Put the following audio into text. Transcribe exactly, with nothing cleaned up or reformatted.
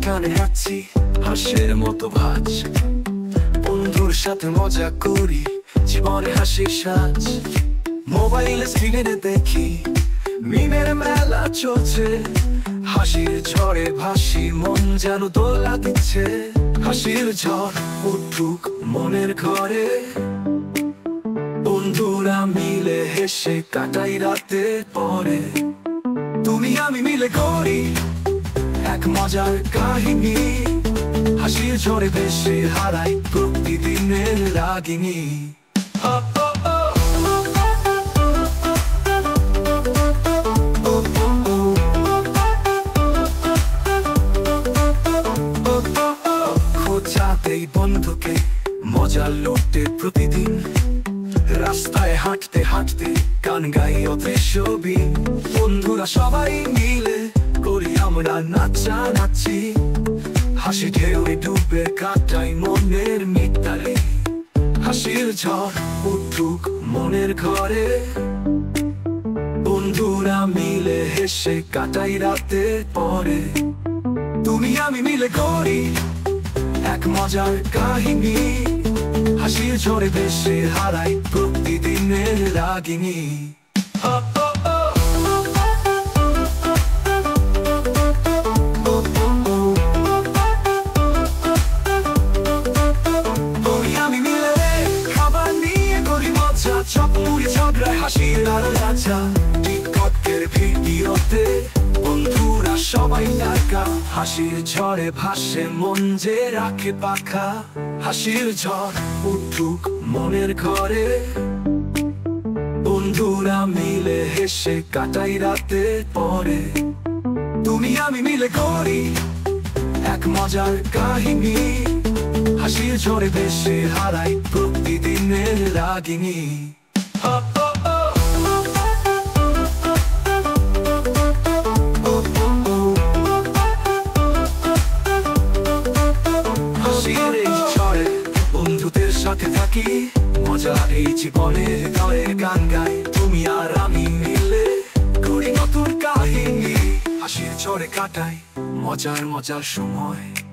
বাগানে হাঁটছি হাঁসের মতো ভাজ, বন্ধুর সাথে মজা করি জীবনে হাসির সাজ। মোবাইলে স্ক্রিনে দেখি মিমের মেলা চলছে, হাসির ঝড়ে ভাসি মন যেন দোলা দিচ্ছে। হাসির ঝড় উঠুক মনের ঘরে, বন্ধুরা মিলে হেসে কাটাই রাতের পরে। তুমি আমি মিলে করি এক মজার কাহিনী, হাসির ঝড়ে ভেসে হারাই প্রতিদিনের রাগিনী। খোঁজাতেই বন্ধুকে মজা লুটতে প্রতিদিন, রাস্তায় হাঁটতে হাঁটতে গান গাই অদৃশ্যবি। বন্ধুরা সবাই মিলে করি আমরা নাচানাচি, হাসি ঢেউয়ে ডুবে কাটাই মনের মিতালি। হাসির ঝড় উঠুক মনের ঘরে, বন্ধুরা মিলে হেসে কাটাই রাতের পরে। তুমি আমি মিলে করি এক মজার কাহিনী, হাসির ঝড়ে ভেসে হারাই প্রতিদিনের রাগিনী। তুমি আমি মিলে খাবার নিয়ে করি মজা, চপ মুড়ি ঝগড়ায় হাসির আর রাজা। টিকটকের ভিডিওতে বন্ধুরা সবাই টাকা, হাসির ঝড়ে ভাসে মন যে রাখে পাখা। হাসির ঝড় উঠুক মনের ঘরে, বন্ধুরা মিলে হেসে কাটাই রাতের পরে। তুমি আমি মিলে করি এক মজার কাহিনী, হাসির ঝড়ে ভেসে হারাই প্রতিদিনের রাগিনী। বন্ধুদের সাথে থাকি মজা এই জীবনে, গায়ে গান গাই তুমি আর আমি মিলে করি নতুন কাহিনী। হাসির ঝড়ে কাটাই মজার মজার সময়।